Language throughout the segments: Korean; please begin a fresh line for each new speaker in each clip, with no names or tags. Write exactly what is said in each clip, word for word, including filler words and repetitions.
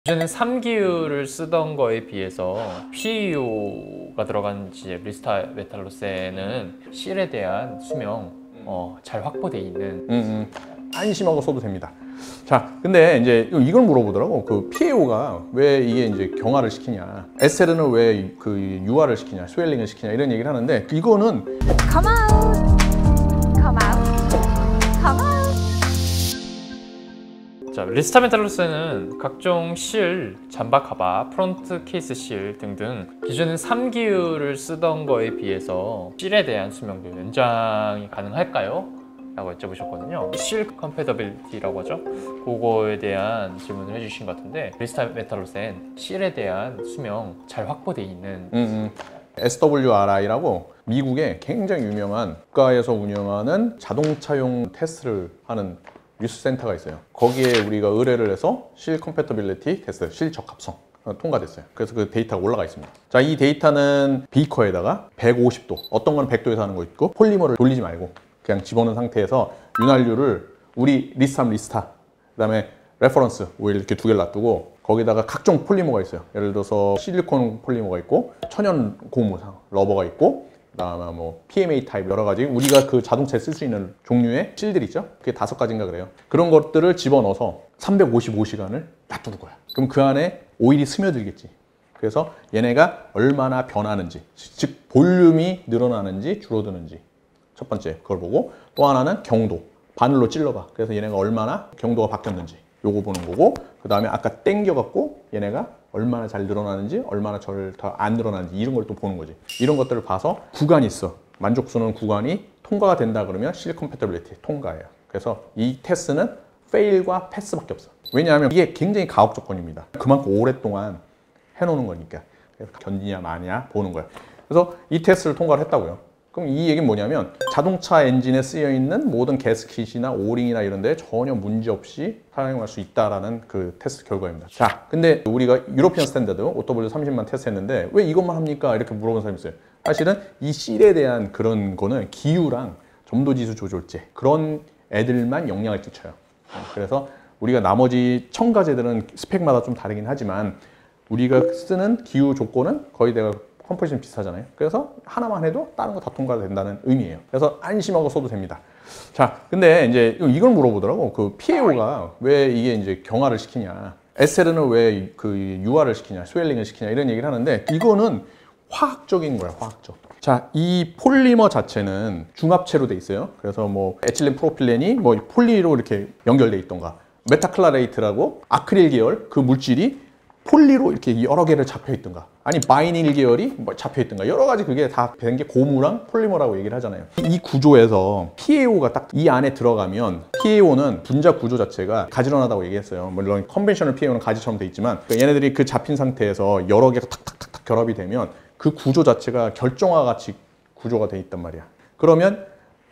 이제는 삼 기율을 쓰던 거에 비해서 피에이유가 들어간 이제 리스타 메탈로세는 실에 대한 수명 어, 잘 확보돼 있는.
음, 음. 안심하고 써도 됩니다. 자, 근데 이제 이걸 물어보더라고. 그 피에이유가 왜 이게 이제 경화를 시키냐, 에스엘은 왜 그 유화를 시키냐, 스웰링을 시키냐 이런 얘기를 하는데, 이거는
Come out, come out, come out.
자, 리스타 메탈로세는 각종 실, 잠바 카바, 프론트 케이스 실 등등 기존엔 삼 기율을 쓰던 거에 비해서 실에 대한 수명도 연장이 가능할까요? 라고 여쭤보셨거든요. 실 컴패더빌리티라고 하죠. 그거에 대한 질문을 해주신 것 같은데, 리스타 메탈로세는 실에 대한 수명 잘 확보돼 있는.
음, 음. 에스더블유알아이라고 미국의 굉장히 유명한 국가에서 운영하는 자동차용 테스트를 하는 뉴스센터가 있어요. 거기에 우리가 의뢰를 해서 실 컴패터빌리티 테스트, 실 적합성 통과됐어요. 그래서 그 데이터가 올라가 있습니다. 자, 이 데이터는 비커에다가 백오십 도, 어떤 건 백 도에서 하는 거 있고, 폴리머를 돌리지 말고 그냥 집어넣은 상태에서 윤활유를 우리 리스탐 리스타, 그 다음에 레퍼런스 오일 이렇게 두 개를 놔두고, 거기다가 각종 폴리머가 있어요. 예를 들어서 실리콘 폴리머가 있고, 천연 고무 러버가 있고, 그다음에 뭐 피엠에이 타입 여러 가지 우리가 그 자동차에 쓸 수 있는 종류의 실들 있죠. 그게 다섯 가지인가 그래요. 그런 것들을 집어넣어서 삼백오십오 시간을 놔두는 거야. 그럼 그 안에 오일이 스며들겠지. 그래서 얘네가 얼마나 변하는지, 즉 볼륨이 늘어나는지 줄어드는지 첫 번째 그걸 보고, 또 하나는 경도, 바늘로 찔러봐. 그래서 얘네가 얼마나 경도가 바뀌었는지 요거 보는 거고, 그 다음에 아까 땡겨갖고 얘네가 얼마나 잘 늘어나는지, 얼마나 잘 더 안 늘어나는지 이런 걸 또 보는 거지. 이런 것들을 봐서 구간이 있어. 만족스러운 구간이 통과가 된다 그러면 실 컴패터빌리티 통과예요. 그래서 이 테스트는 fail과 pass밖에 없어. 왜냐하면 이게 굉장히 가혹 조건입니다. 그만큼 오랫동안 해놓는 거니까. 그래서 견디냐 마냐 보는 거야. 그래서 이 테스트를 통과를 했다고요. 그럼 이 얘기는 뭐냐면 자동차 엔진에 쓰여 있는 모든 가스킷이나 오링이나 이런 데 전혀 문제 없이 사용할 수 있다라는 그 테스트 결과입니다. 자, 근데 우리가 유로피언 스탠다드 오더블유 삼십만 테스트했는데 왜 이것만 합니까? 이렇게 물어본 사람이 있어요. 사실은 이 실에 대한 그런 거는 기유랑 점도지수 조절제 그런 애들만 영향을 끼쳐요. 그래서 우리가 나머지 첨가제들은 스펙마다 좀 다르긴 하지만 우리가 쓰는 기유 조건은 거의 내가 컴포지션 비슷하잖아요. 그래서 하나만 해도 다른 거 다 통과가 된다는 의미예요. 그래서 안심하고 써도 됩니다. 자, 근데 이제 이걸 물어보더라고. 그 피에이유가 왜 이게 이제 경화를 시키냐, 에스엘은 왜 그 유화를 시키냐, 스웰링을 시키냐 이런 얘기를 하는데, 이거는 화학적인 거야, 화학적. 자, 이 폴리머 자체는 중합체로 돼 있어요. 그래서 뭐 에틸렌 프로필렌이 뭐 폴리로 이렇게 연결돼 있던가, 메타클라레이트라고 아크릴 계열 그 물질이 폴리로 이렇게 여러 개를 잡혀 있던가, 아니 바이닐 계열이 뭐 잡혀 있던가, 여러 가지 그게 다 된 게 고무랑 폴리머라고 얘기를 하잖아요. 이 구조에서 피에이유가 딱 이 안에 들어가면, 피에이유는 분자 구조 자체가 가지런하다고 얘기했어요. 물론 컨벤셔널 피에이유는 가지처럼 돼 있지만, 그러니까 얘네들이 그 잡힌 상태에서 여러 개가 탁탁탁탁 결합이 되면 그 구조 자체가 결정화 같이 구조가 돼 있단 말이야. 그러면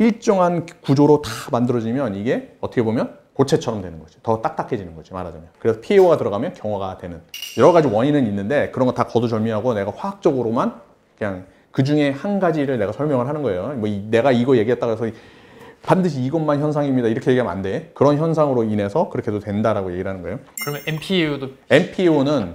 일정한 구조로 다 만들어지면 이게 어떻게 보면 고체처럼 되는 거지. 더 딱딱해지는 거지, 말하자면. 그래서 피에이유가 들어가면 경화가 되는 여러 가지 원인은 있는데, 그런 거 다 거두절미하고 내가 화학적으로만 그냥 그 중에 한 가지를 내가 설명을 하는 거예요. 뭐 이, 내가 이거 얘기했다고 해서 반드시 이것만 현상입니다 이렇게 얘기하면 안 돼. 그런 현상으로 인해서 그렇게 해도 된다라고 얘기를 하는 거예요.
그러면 엠피에이유도
엠피에이유는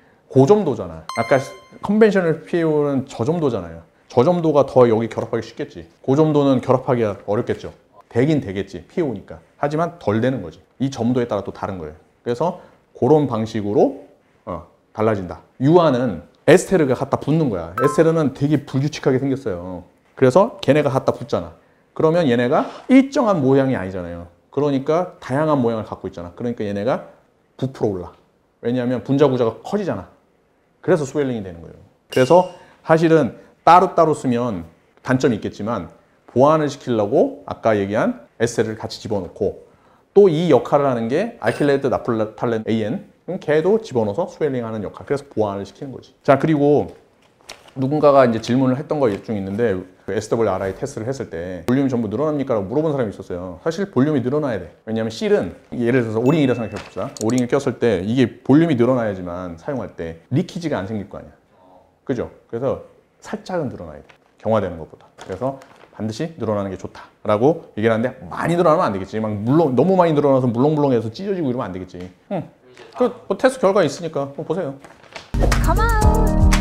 고점도잖아. 아까 컨벤셔널 피에이유는 저점도잖아요. 저점도가 더 여기 결합하기 쉽겠지. 고점도는 결합하기가 어렵겠죠. 되긴 되겠지, 피에이유니까. 하지만 덜 되는 거지. 이 점도에 따라 또 다른 거예요. 그래서 그런 방식으로 어, 달라진다. 유화는 에스테르가 갖다 붙는 거야. 에스테르는 되게 불규칙하게 생겼어요. 그래서 걔네가 갖다 붙잖아. 그러면 얘네가 일정한 모양이 아니잖아요. 그러니까 다양한 모양을 갖고 있잖아. 그러니까 얘네가 부풀어 올라. 왜냐하면 분자 구조가 커지잖아. 그래서 스웰링이 되는 거예요. 그래서 사실은 따로따로 쓰면 단점이 있겠지만, 보완을 시키려고 아까 얘기한 에스엘을 같이 집어넣고, 또 이 역할을 하는 게 알킬레이트 나플탈렌 에이엔, 걔도 집어넣어서 스웰링하는 역할. 그래서 보완을 시키는 거지. 자, 그리고 누군가가 이제 질문을 했던 거 중 있는데, 그 에스더블유알아이 테스트를 했을 때 볼륨이 전부 늘어납니까? 라고 물어본 사람이 있었어요. 사실 볼륨이 늘어나야 돼. 왜냐하면 실은 예를 들어서 오링이라 생각해 봅시다. 오링을 꼈을 때 이게 볼륨이 늘어나야지만 사용할 때 리키지가 안 생길 거 아니야. 그죠? 그래서 살짝은 늘어나야 돼. 경화되는 것보다. 그래서 반드시 늘어나는 게 좋다라고 얘기를 하는데, 많이 늘어나면 안 되겠지. 막 물렁, 너무 많이 늘어나서 물렁물렁해서 찢어지고 이러면 안 되겠지. 응. 그 뭐 테스트 결과 있으니까 한번 보세요.
Come out.